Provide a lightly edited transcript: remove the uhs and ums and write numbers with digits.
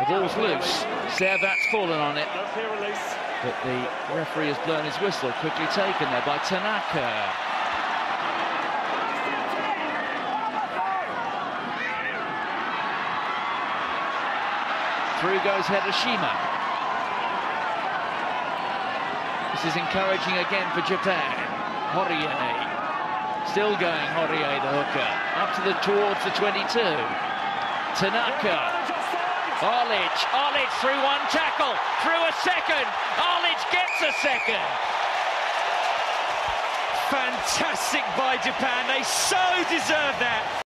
The ball's loose. Servat's fallen on it. But the referee has blown his whistle. Quickly taken there by Tanaka. Through goes Hiroshima. This is encouraging again for Japan. Horie. Still going, Horie, the hooker. Up to towards the 22. Tanaka. Arlidge through one tackle, through a second. Arlidge gets a second. Fantastic by Japan. They so deserve that.